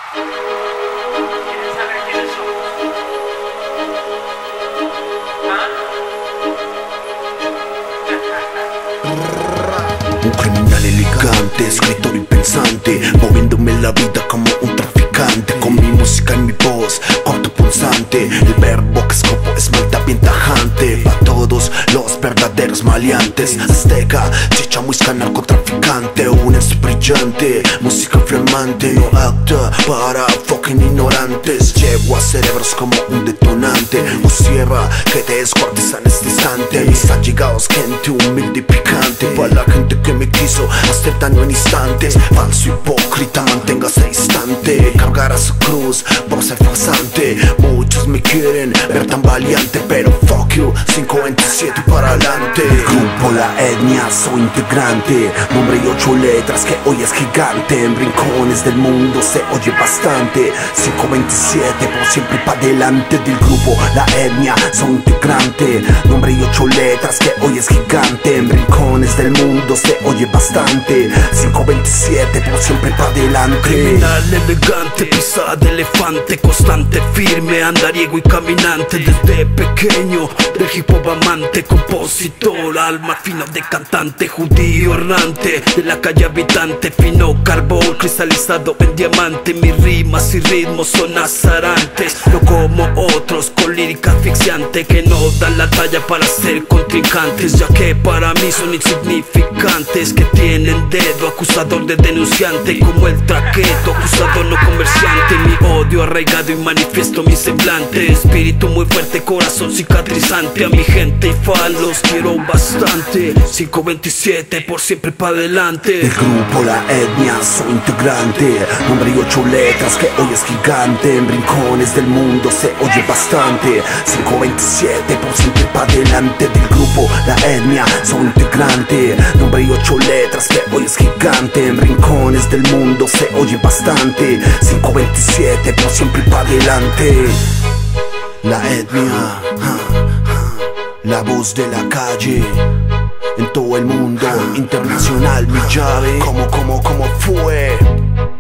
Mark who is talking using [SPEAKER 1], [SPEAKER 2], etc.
[SPEAKER 1] ¿Quieren saber quiénes somos?
[SPEAKER 2] Un criminal elegante, escritor y pensante, moviéndome en la vida como un traficante. Con mi música y mi voz, corto punzante, el verbo que escopo es maldad bien tajante. Pa' todos los verdaderos maleantes, azteca, chicha, muisca, narcotraficante. Un es brillante, música flamante, no acta para fucking ignorantes. Llevo a cerebros como un detonante, o sierra que te descuartiza en este instante. Mis allegados, gente humilde y picante, para la gente que me quiso hacer daño en instantes. Falso hipócrita, manténgase distante, cargar a su cruz por ser farsante. Muchos me quieren ver tan valiante, pero fuck you, 527 y para adelante. El grupo La Etnia, soy integrante, nombre y 8 letras que hoy es gigante. En rincones del mundo se oye bastante, 527 por siempre pa' delante. Del grupo La Etnia, soy integrante, nombre y 8 letras que hoy es gigante. En rincones del mundo se oye bastante, 527 por siempre pa' delante.
[SPEAKER 3] Criminal elegante, pisada de elefante, constante, firme, andariego y caminante. Desde pequeño, del hip hop amante, compositor, alma fina de cantante, judío errante, de la calle habitante, fino carbón cristalizado en diamante. Mis rimas y ritmos son azarantes, no como otros con lírica asfixiante que no dan la talla para ser contrincantes, ya que para mí son insignificantes, que tienen dedo acusador de denunciante, como el traqueto, acusador no comerciante. Mi odio arraigado y manifiesto mi semblante, espíritu muy fuerte, corazón cicatrizante. A mi gente y falos quiero bastante, 527 por siempre pa' adelante.
[SPEAKER 2] Del grupo La Etnia, soy integrante, nombre y 8 letras que hoy es gigante. En rincones del mundo se oye bastante, 527 por siempre pa' adelante. Del grupo La Etnia, soy integrante, nombre y 8 letras que hoy es gigante. En rincones del mundo se oye bastante, 527 por siempre pa' adelante. La Etnia, la voz de la calle en todo el mundo internacional, mi llave. ¿Cómo fue?